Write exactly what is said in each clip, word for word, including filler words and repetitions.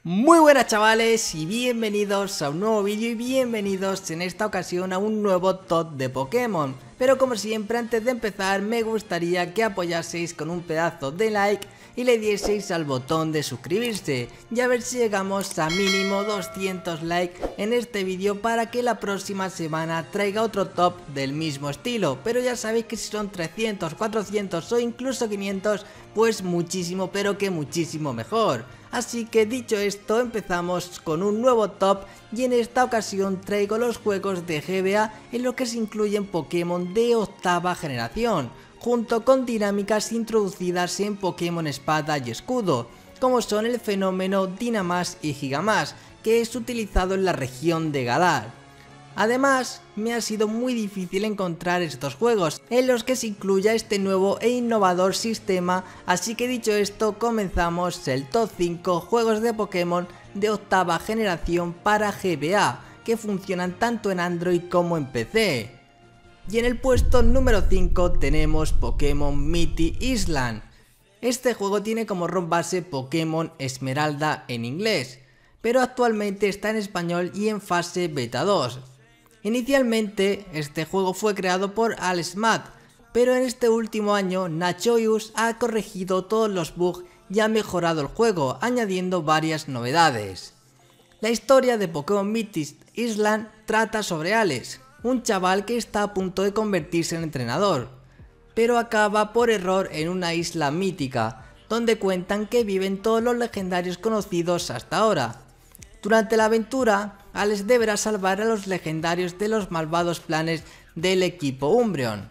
Muy buenas chavales y bienvenidos a un nuevo vídeo y bienvenidos en esta ocasión a un nuevo top de Pokémon. Pero como siempre, antes de empezar me gustaría que apoyaseis con un pedazo de like y le dieseis al botón de suscribirse y a ver si llegamos a mínimo doscientos likes en este vídeo para que la próxima semana traiga otro top del mismo estilo. Pero ya sabéis que si son trescientos, cuatrocientos o incluso quinientos, pues muchísimo pero que muchísimo mejor. Así que dicho esto, empezamos con un nuevo top y en esta ocasión traigo los juegos de G B A en los que se incluyen Pokémon de octava generación, junto con dinámicas introducidas en Pokémon Espada y Escudo, como son el fenómeno Dynamax y Gigamax, que es utilizado en la región de Galar. Además, me ha sido muy difícil encontrar estos juegos en los que se incluya este nuevo e innovador sistema, así que dicho esto, comenzamos el top cinco juegos de Pokémon de octava generación para G B A, que funcionan tanto en Android como en P C. Y en el puesto número cinco tenemos Pokémon Mighty Island. Este juego tiene como ROM base Pokémon Esmeralda en inglés, pero actualmente está en español y en fase beta dos. Inicialmente este juego fue creado por Alex Matt, pero en este último año Nachoius ha corregido todos los bugs y ha mejorado el juego, añadiendo varias novedades. La historia de Pokémon Mighty Island trata sobre Alex, un chaval que está a punto de convertirse en entrenador, pero acaba por error en una isla mítica, donde cuentan que viven todos los legendarios conocidos hasta ahora. Durante la aventura, Alex deberá salvar a los legendarios de los malvados planes del equipo Umbreon.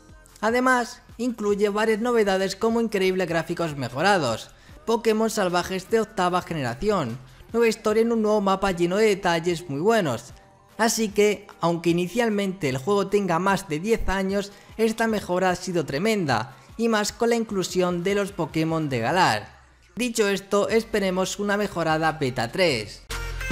Además, incluye varias novedades como increíbles gráficos mejorados, Pokémon salvajes de octava generación, nueva historia en un nuevo mapa lleno de detalles muy buenos. Así que, aunque inicialmente el juego tenga más de diez años, esta mejora ha sido tremenda, y más con la inclusión de los Pokémon de Galar. Dicho esto, esperemos una mejorada beta tres.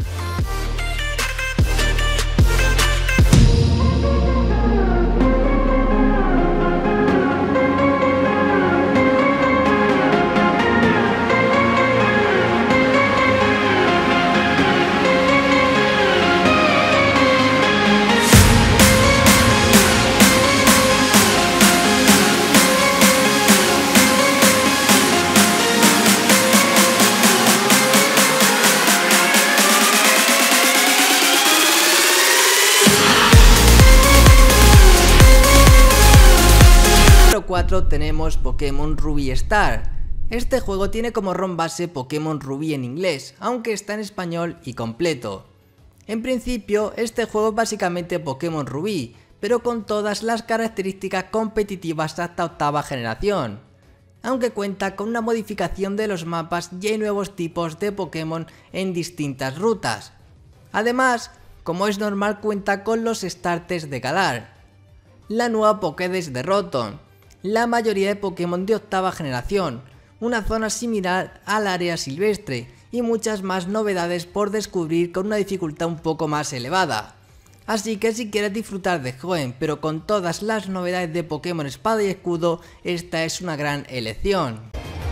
cuatro tenemos Pokémon Ruby Star. Este juego tiene como ROM base Pokémon Ruby en inglés, aunque está en español y completo. En principio, este juego es básicamente Pokémon Ruby, pero con todas las características competitivas hasta octava generación, aunque cuenta con una modificación de los mapas y hay nuevos tipos de Pokémon en distintas rutas. Además, como es normal, cuenta con los starters de Galar, la nueva Pokédex de Rotom, la mayoría de Pokémon de octava generación, una zona similar al área silvestre y muchas más novedades por descubrir con una dificultad un poco más elevada. Así que si quieres disfrutar de Hoenn pero con todas las novedades de Pokémon Espada y Escudo, esta es una gran elección.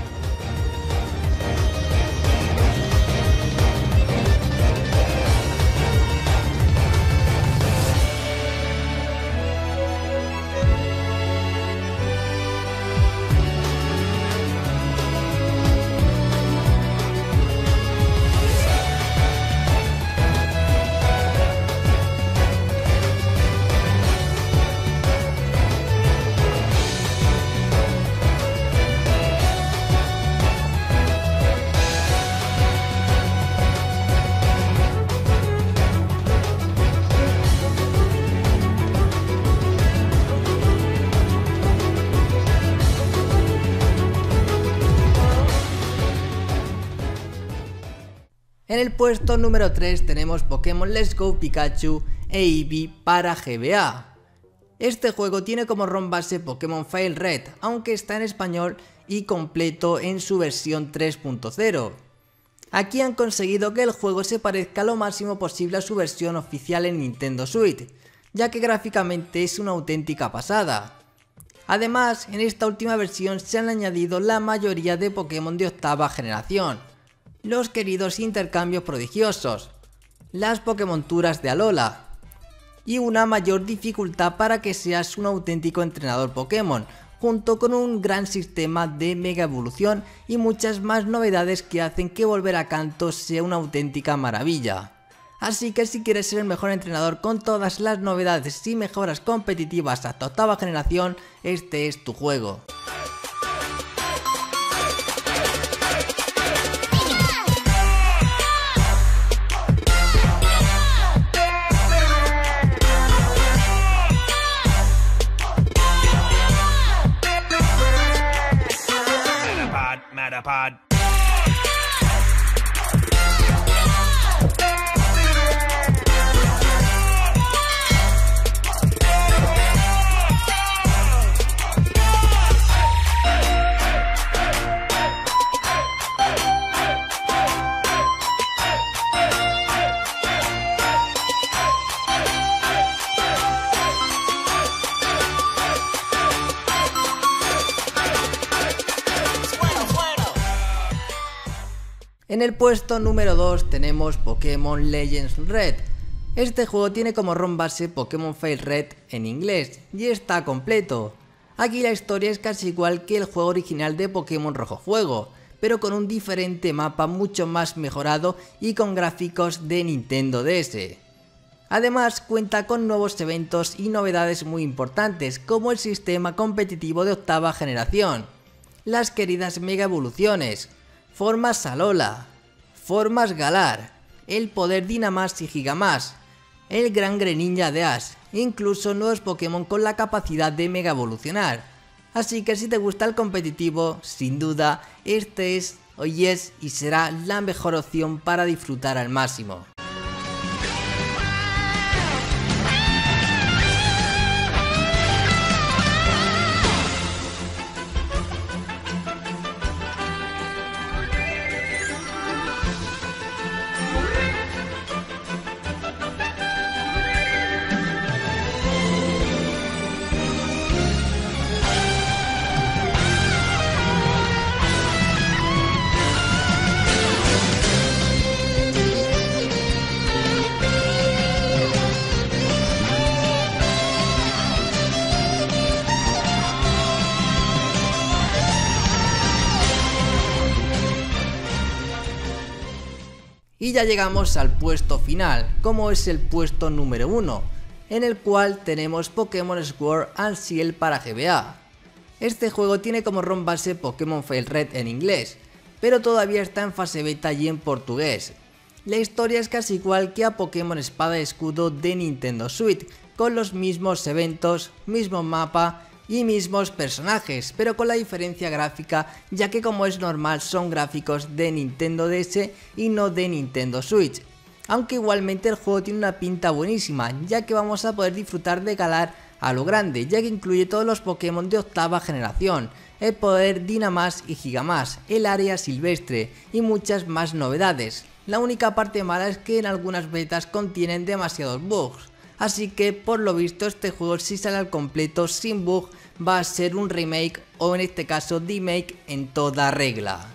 En el puesto número tres tenemos Pokémon Let's Go Pikachu e Eevee para G B A. Este juego tiene como ROM base Pokémon Fire Red, aunque está en español y completo en su versión tres punto cero. Aquí han conseguido que el juego se parezca lo máximo posible a su versión oficial en Nintendo Switch, ya que gráficamente es una auténtica pasada. Además, en esta última versión se han añadido la mayoría de Pokémon de octava generación, los queridos intercambios prodigiosos, las Pokémonturas de Alola y una mayor dificultad para que seas un auténtico entrenador Pokémon, junto con un gran sistema de mega evolución y muchas más novedades que hacen que volver a Kanto sea una auténtica maravilla. Así que si quieres ser el mejor entrenador con todas las novedades y mejoras competitivas hasta octava generación, este es tu juego. Metapod. En el puesto número dos tenemos Pokémon Legends Red. Este juego tiene como ROM base Pokémon Fire Red en inglés y está completo. Aquí la historia es casi igual que el juego original de Pokémon Rojo Fuego, pero con un diferente mapa mucho más mejorado y con gráficos de Nintendo D S. Además cuenta con nuevos eventos y novedades muy importantes como el sistema competitivo de octava generación, las queridas Mega Evoluciones, formas Alola, formas Galar, el poder Dynamax y Gigamax, el gran Greninja de Ash, incluso nuevos Pokémon con la capacidad de mega evolucionar. Así que si te gusta el competitivo, sin duda este es, hoy es y será la mejor opción para disfrutar al máximo. Y ya llegamos al puesto final, como es el puesto número uno, en el cual tenemos Pokémon Sword and Shield para G B A. Este juego tiene como ROM base Pokémon Fire Red en inglés, pero todavía está en fase beta y en portugués. La historia es casi igual que a Pokémon Espada y Escudo de Nintendo Switch, con los mismos eventos, mismo mapa y mismos personajes, pero con la diferencia gráfica, ya que como es normal son gráficos de Nintendo D S y no de Nintendo Switch. Aunque igualmente el juego tiene una pinta buenísima, ya que vamos a poder disfrutar de Galar a lo grande, ya que incluye todos los Pokémon de octava generación, el poder Dynamax y Gigamax, el área silvestre y muchas más novedades. La única parte mala es que en algunas betas contienen demasiados bugs, así que por lo visto este juego, si sale al completo sin bug, va a ser un remake o en este caso demake en toda regla.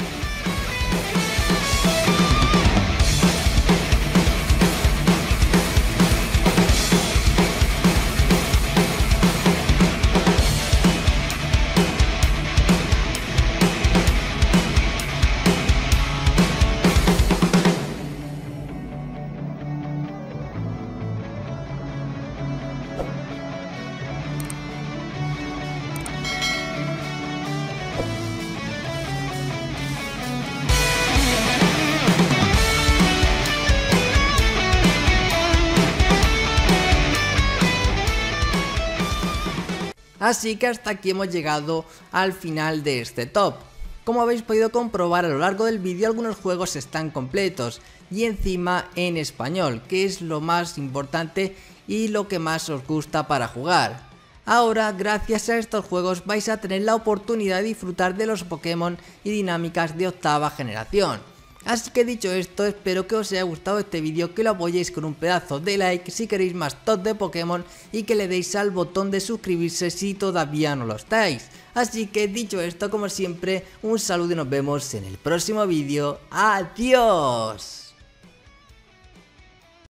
Así que hasta aquí hemos llegado al final de este top. Como habéis podido comprobar a lo largo del vídeo, algunos juegos están completos y encima en español, que es lo más importante y lo que más os gusta para jugar. Ahora, gracias a estos juegos vais a tener la oportunidad de disfrutar de los Pokémon y dinámicas de octava generación. Así que dicho esto, espero que os haya gustado este vídeo, que lo apoyéis con un pedazo de like si queréis más top de Pokémon y que le deis al botón de suscribirse si todavía no lo estáis. Así que dicho esto, como siempre, un saludo y nos vemos en el próximo vídeo. ¡Adiós!